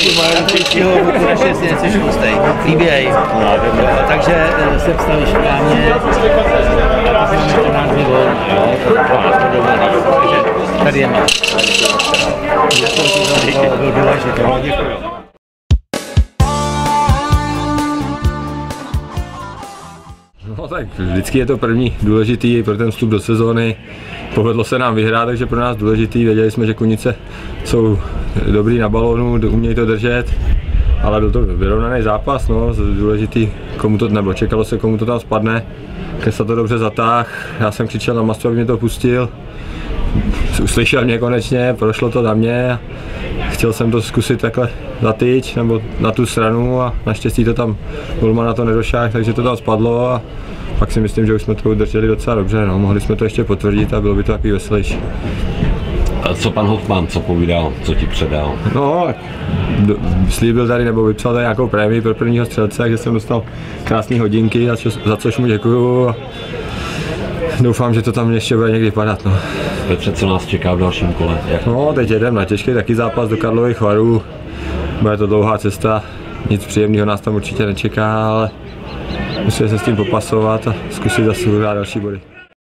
příštího roku naše něco šustej, líběj. Takže se vstavíš správně a to máme 14 dní volno, takže tady je máš. To byl důležitý. Děkuji. No tak vždycky je to první důležitý pro ten vstup do sezóny. Povedlo se nám vyhrát, takže pro nás důležitý. Věděli jsme, že Kunice jsou dobrý na balónu, umějí to držet, ale byl to vyrovnaný zápas, no, důležitý, komu to, nebo čekalo se, komu to tam spadne. Kesla to dobře zatáhl, já jsem křičel na Mastu, aby mě to pustil. Uslyšel mě konečně, prošlo to na mě. Chtěl jsem to zkusit takhle za tyč, nebo na tu stranu a naštěstí to tam golman na to nedošáhl, takže to tam spadlo a pak si myslím, že už jsme to udrželi docela dobře, no. Mohli jsme to ještě potvrdit a bylo by to takový veselější. A co pan Hofmann, co povídal, co ti předal? No, slíbil tady nebo vypsal tady nějakou prémii pro prvního střelce, takže jsem dostal krásné hodinky, za což mu děkuju. Doufám, že to tam ještě bude někdy padat. No. Petře, co nás čeká v dalším kole? No, teď jedeme na těžký taky zápas do Karlových Varů. Bude to dlouhá cesta, nic příjemného nás tam určitě nečeká, ale musíme se s tím popasovat a zkusit zase uhrát další body.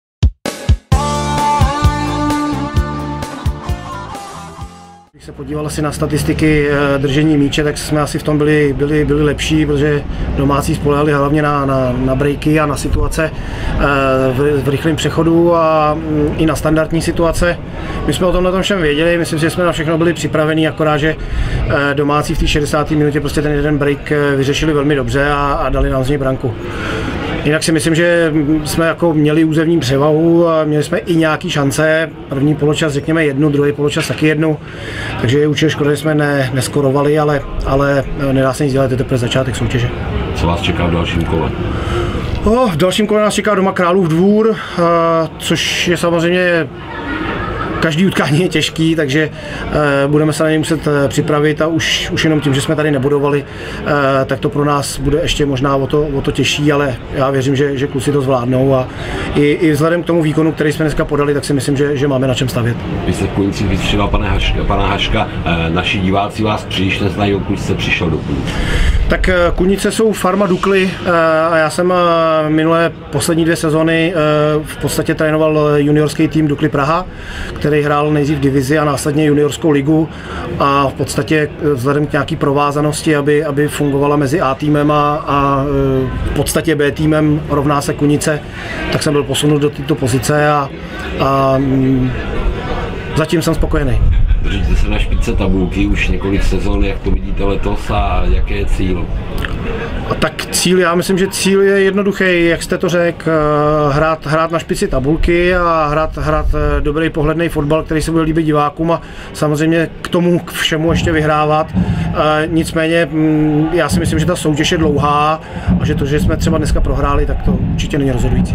Když se podíval asi na statistiky držení míče, tak jsme asi v tom byli lepší, protože domácí spolehali hlavně na breaky a na situace v rychlém přechodu a i na standardní situace. My jsme o tom na tom všem věděli, myslím si, že jsme na všechno byli připraveni, akorát, že domácí v té 60. minutě prostě ten jeden break vyřešili velmi dobře a dali nám z něj branku. Jinak si myslím, že jsme jako měli územní převahu a měli jsme i nějaké šance. První poločas řekněme jednu, druhý poločas taky jednu. Takže je určitě škoda, že jsme neskorovali, ale nedá se nic dělat, je teprve začátek soutěže. Co vás čeká v dalším kole? V dalším kole nás čeká doma Králův Dvůr, což je samozřejmě každý utkání je těžký, takže budeme se na něj muset připravit a už jenom tím, že jsme tady nebudovali, tak to pro nás bude ještě možná o to těžší, ale já věřím, že kluci to zvládnou a i vzhledem k tomu výkonu, který jsme dneska podali, tak si myslím, že máme na čem stavět. Vy jste v Kunicích vystřídal pana Haška, naši diváci vás příliš neznají, pokud jste přišel do Kunic. Tak Kunice jsou farma Dukly a já jsem minulé poslední 2 sezony v podstatě trénoval juniorský tým Dukly Praha, který hrál nejdřív divizi a následně juniorskou ligu a v podstatě vzhledem k nějaký provázanosti, aby fungovala mezi A týmem a v podstatě B týmem rovná se Kunice, tak jsem byl posunut do této pozice a zatím jsem spokojený. Držíte se na špičce tabulky už několik sezon, jak to vidíte letos a jaký je cíl? Tak cíl, já myslím, že cíl je jednoduchý, jak jste to řekl, hrát na špici tabulky a hrát dobrý pohledný fotbal, který se bude líbit divákům a samozřejmě k tomu k všemu ještě vyhrávat. Nicméně já si myslím, že ta soutěž je dlouhá a že to, že jsme třeba dneska prohráli, tak to určitě není rozhodující.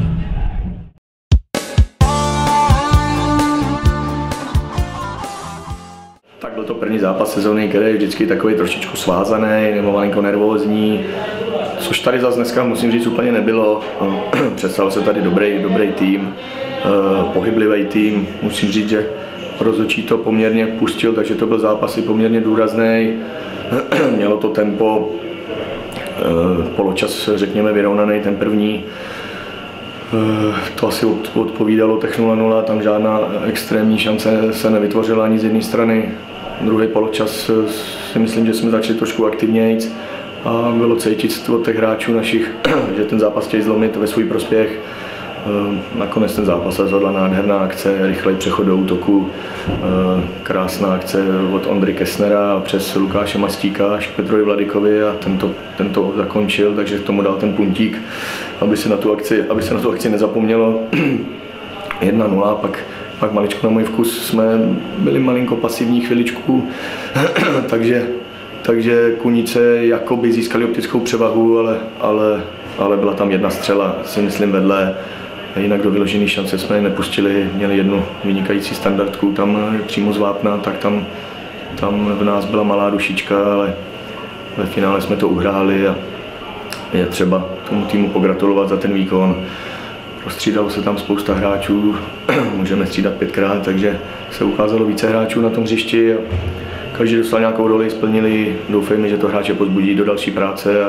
Tak byl to první zápas sezóny, který je vždycky takový trošičku svázaný nebo malinko nervózní, což tady zase dneska musím říct úplně nebylo. Představil se tady dobrý tým, pohyblivý tým, musím říct, že rozhodčí to poměrně pustil, takže to byl zápas i poměrně důrazný. Mělo to tempo, poločas řekněme vyrovnaný, ten první. To asi odpovídalo těch 0-0, tam žádná extrémní šance se nevytvořila ani z jedné strany. Druhý poločas si myslím, že jsme začali trošku aktivnějc a bylo cítit od těch hráčů našich, že ten zápas chtějí zlomit ve svůj prospěch. Nakonec ten zápas rozhodla nádherná akce, rychlej přechod do útoku, krásná akce od Ondry Kessnera přes Lukáše Mastíka až k Petrovi Vladikovi a ten to zakončil, takže k tomu dal ten puntík, aby se na tu akci nezapomnělo. 1-0, pak maličko na můj vkus jsme byli malinko pasivní chviličku, takže Kunice jakoby získali optickou převahu, ale byla tam jedna střela, si myslím, vedle. Jinak do vyložené šance jsme je nepustili, měli jednu vynikající standardku tam přímo z vápna, tak tam v nás byla malá dušička, ale ve finále jsme to uhráli a je třeba tomu týmu pogratulovat za ten výkon. Rozstřídalo se tam spousta hráčů, můžeme střídat 5krát, takže se ukázalo více hráčů na tom hřišti a každý dostal nějakou roli, splnili, doufejme, že to hráče pozbudí do další práce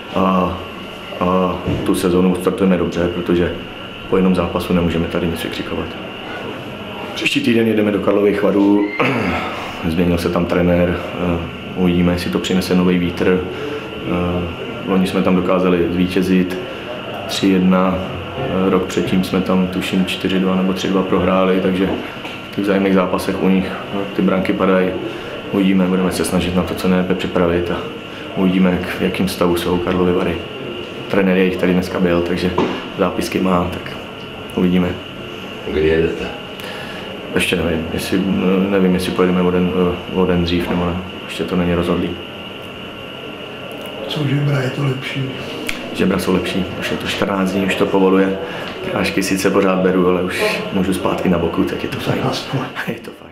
a tu sezónu startujeme dobře, protože po jednom zápasu nemůžeme tady nic vykřikovat. Příští týden jedeme do Karlových Varů, změnil se tam trenér, uvidíme, jestli to přinese nový vítr. Loni jsme tam dokázali zvítězit 3-1, rok předtím jsme tam tuším 4-2 nebo 3-2 prohráli, takže v těch vzájemných zápasech u nich ty branky padají. Uvidíme, budeme se snažit na to co nejlépe připravit a uvidíme, v jakém stavu jsou Karlovy Vary. Trenér jejich tady dneska byl, takže zápisky má, tak uvidíme. Kdy jedete? Ještě nevím, jestli pojedeme o den dřív nebo ne, ještě to není rozhodlý. Co žebra, je to lepší? Žebra jsou lepší, už je to 14 dní, už to povoluje. Prášky sice pořád beru, ale už můžu zpátky na boku, tak je to fajn. Je to fajn.